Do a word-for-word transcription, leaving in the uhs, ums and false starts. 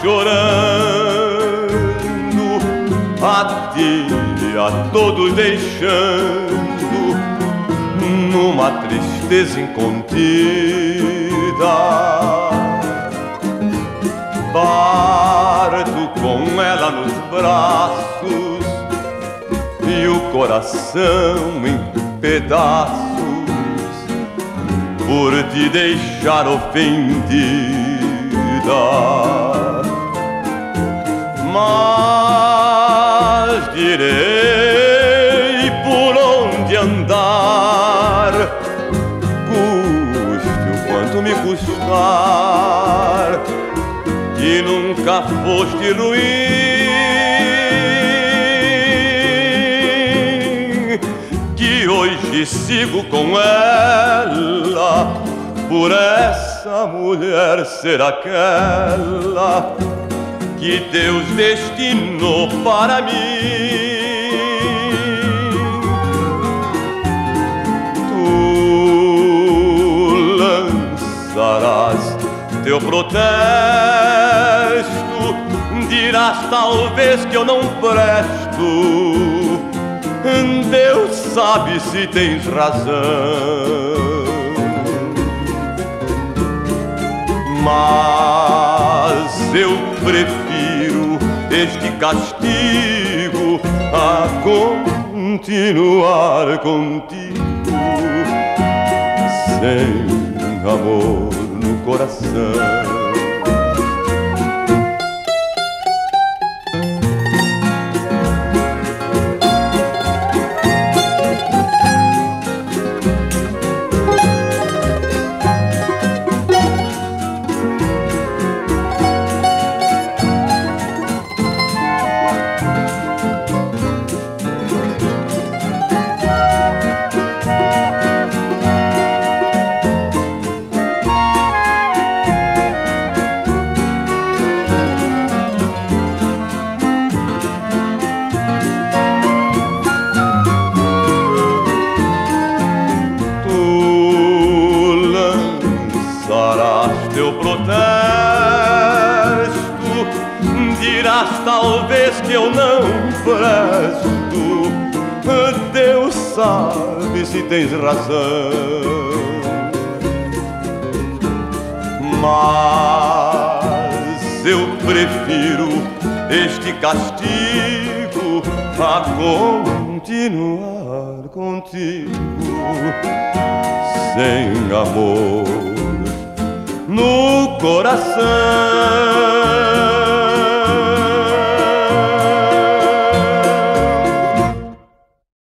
chorando, a ti e a todos deixando numa tristeza incontida. Parto com ela nos braços e o coração em pedaços por te deixar ofendida. Mas direi por onde andar, custe o quanto me custar, que nunca foste ruim, que hoje sigo com ela, por essa mulher ser aquela que Deus destinou para mim. Tu lançarás teu protesto, dirás talvez que eu não presto. Deus sabe se tens razão, mas eu prefiro este castigo a continuar contigo sem amor no coração. Teu protesto, dirás talvez que eu não presto. Deus sabe se tens razão, mas eu prefiro este castigo a continuar contigo sem amor no coração.